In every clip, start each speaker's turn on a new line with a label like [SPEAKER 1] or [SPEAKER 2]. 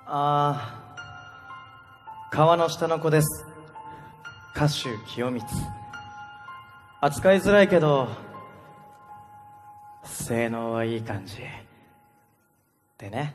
[SPEAKER 1] 川の下の子です。歌手清光。扱いづらいけど性能はいい感じでね。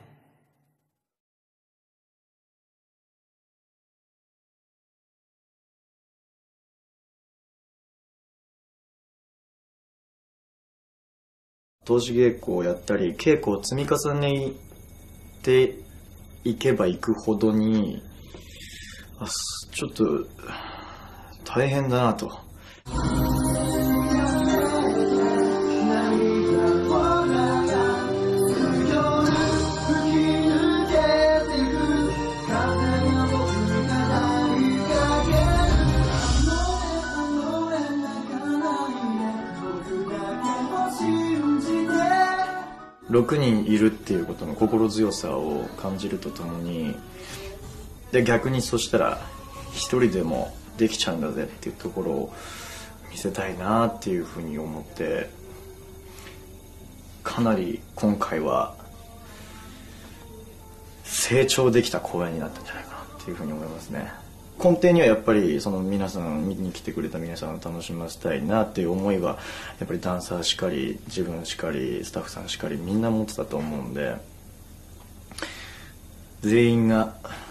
[SPEAKER 2] 通し稽古をやったり稽古を積み重ねていけばいくほどにちょっと大変だなと。6人いるっていうことの心強さを感じるとともに、で逆にそしたら一人でもできちゃうんだぜっていうところを見せたいなっていうふうに思って、かなり今回は成長できた公演になったんじゃないかなっていうふうに思いますね。根底にはやっぱりその皆さん見に来てくれた皆さんを楽しませたいなっていう思いはやっぱりダンサーしかり自分しかりスタッフさんしかりみんな持ってたと思うんで、全員が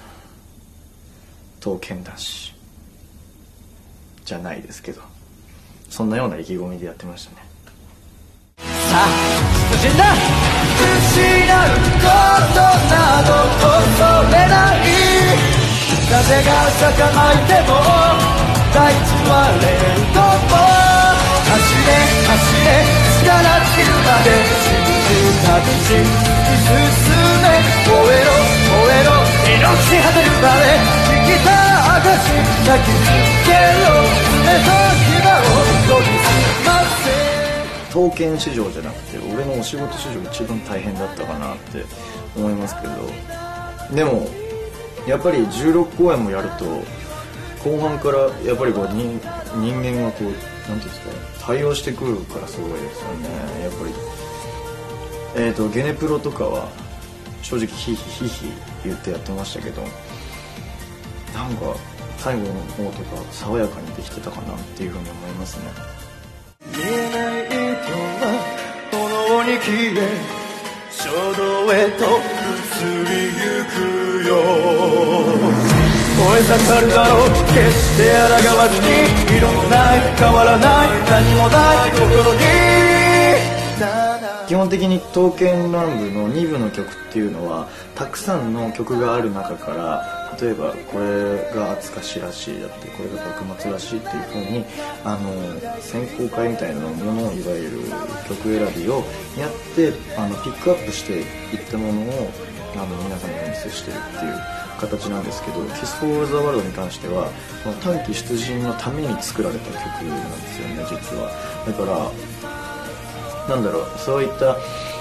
[SPEAKER 2] 刀剣男子じゃないですけどそんなような意気込みでやってましたね。
[SPEAKER 1] さあ出陣だ。失うことなど恐れない。風がさかまいても大地はれるとも。走れ走れ力尽きるまで信じた道に進め。燃えろ燃えろ命果てるまで生きた証抱きつけろ。爪と牙を研ぎ澄ませ。
[SPEAKER 2] 刀剣市場じゃなくて俺のお仕事市場が一番大変だったかなって思いますけど、でもやっぱり16公演もやると後半からやっぱりこう人間がこうなんていうんですかね、対応してくるからすごいですよね。やっぱりゲネプロとかは正直ヒーヒーヒーヒー言ってやってましたけど、なんか最後の方とか爽やかにできてたかなっていうふうに思いますね。
[SPEAKER 1] 見えない糸は炎に消え衝動へと移りゆくよ。燃え盛るだろう決して抗わずに、色のない変わらない何もない心に。
[SPEAKER 2] 基本的に刀剣乱舞の2部の曲っていうのはたくさんの曲がある中から、例えばこれが厚かしらしいだってこれが幕末らしいっていう風に選考会みたいなものをいわゆる曲選びをやってピックアップしていったものを皆さんにお見せしてるっていう形なんですけど、キス・フォー・ザ・ワールドに関してはこの短期出陣のために作られた曲なんですよね、実は。だからなんだろう、そういった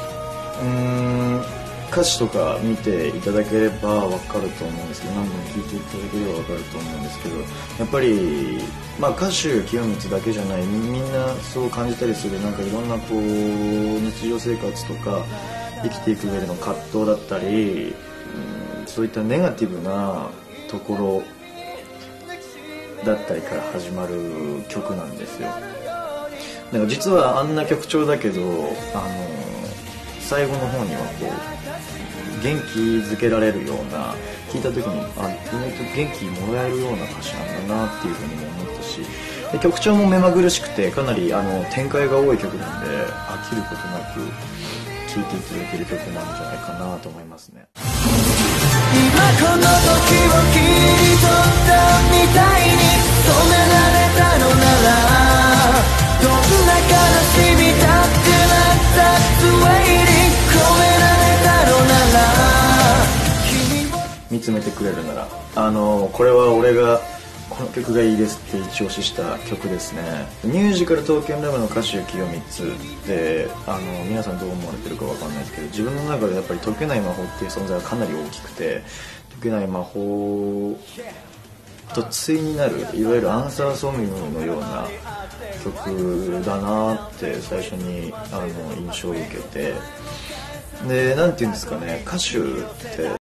[SPEAKER 2] 歌詞とか見ていただければ分かると思うんですけど、何度も聴いていただければ分かると思うんですけど、やっぱり、歌手清光だけじゃない、みんなそう感じたりする、なんかいろんなこう日常生活とか生きていく上での葛藤だったり、そういったネガティブなところだったりから始まる曲なんですよ。だから実はあんな曲調だけど最後の方にはこう元気づけられるような、聞いた時に意外と元気もらえるような歌詞なんだなっていうふうにも思ったし、で曲調も目まぐるしくてかなり展開が多い曲なんで飽きることなく聴いていただける曲なんじゃないかなと思いますね。
[SPEAKER 1] 今この時を切り取ったみたいに染められたのなら、どんな悲しみだってまたつわいに込められたのなら、
[SPEAKER 2] 見つめてくれるならこれは俺がこの曲がいいですって一押しした曲ですね。ミュージカル刀剣乱舞の歌手清光で皆さんどう思われてるかわかんないですけど、自分の中でやっぱり解けない魔法っていう存在はかなり大きくて、解けない魔法と対になるいわゆるアンサーソングのような曲だなって最初に印象を受けて、でなんていうんですかね、歌手って